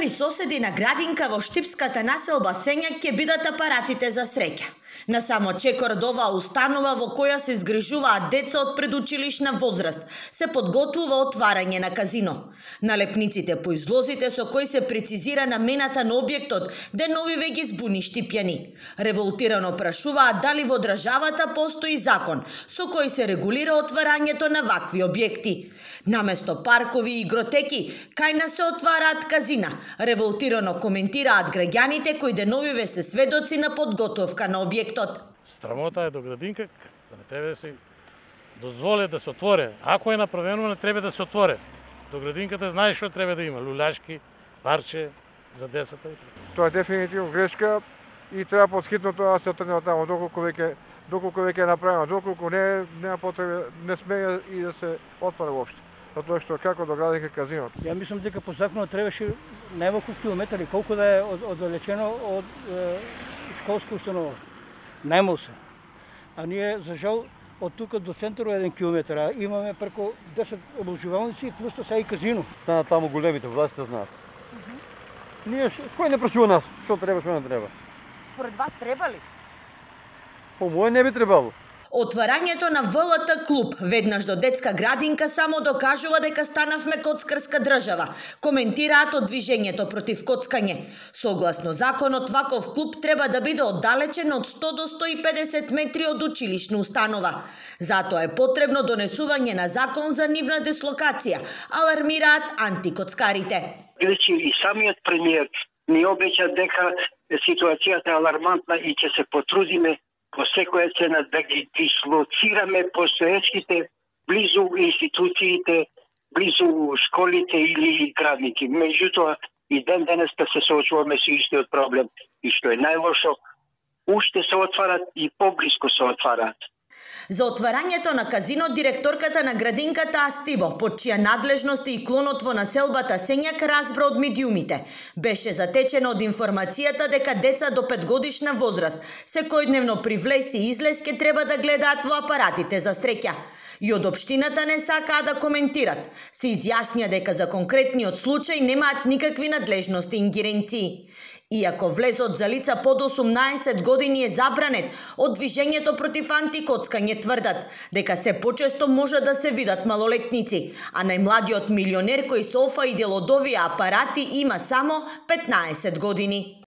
Први соседи на градинка во штипската населба Сењак ќе бидат апаратите за среќа. На само чекор од оваа установа во која се згрижуваат деца од предучилишна возраст, се подготвува отварање на казино. Налепниците по излозите со кои се прецизира намената на објектот деновиве ги збуни штипјани. Револтирано прашуваат дали во државата постои закон со кој се регулира отварањето на вакви објекти. Наместо паркови и игротеки, кај нас се отвараат казина. Револтирано коментираат граѓаните кои деновиве се сведоци на подготовка на објектот. Срамота е до градинка, да не треба да се дозволе да се отворе. Ако е направено, не треба да се отворе. До градинката знае што треба да има. Луляшки, парче за децата. Тоа е дефинитивно грешка и треба подхитно тоа да се отрне од таму, доколку веќе е направено, доколку нема потреба, не смее и да се отвара воопшто. Затоа што како до градинка казиното. Ја мислам дека по законот требаше најмалку километри, колку да е оддалечено од школска установа. Најмал се. А ние, за жал, од тука до центарот 1 километар, а имаме преку 10 обложувалници плюс сега и казино. Стана таму големите, властите знаат. Ние, кој не прашува нас, што треба, што не треба? Според вас треба ли? По моје не би требало. Отварањето на ВЛТ клуб веднаш до детска градинка само докажува дека станавме коцкарска држава, коментираат од движењето против коцкање. Согласно законот, ваков клуб треба да биде оддалечен од 100 до 150 метри од училишна установа. Затоа е потребно донесување на закон за нивна дислокација, алармираат антикоцкарите. И самиот премиер ни обеќа дека ситуацијата е алармантна и ќе се потрудиме по секоја цена да ги дислоцираме постоечките близу институциите, близу школите или градници. Меѓутоа, и ден денеска се соочуваме со истиот проблем. И што е најлошо, уште се отварат и поблиско се отварат. За отварањето на казино директорката на градинката Астибо, под чија надлежност и клонот во населбата Сењак, разбра од медиумите. Беше затечена од информацијата дека деца до 5 годишна возраст секојдневно при влез и излез ке треба да гледаат во апаратите за среќа. И од општината не сакаа да коментират. Се изјаснија дека за конкретниот случај немаат никакви надлежности и ингеренции. Иако влезот за лица под 18 години е забранет, од движењето против антикоцкање тврдат дека се почесто може да се видат малолетници, а најмладиот милионер кој се офа и дел од овие апарати има само 15 години.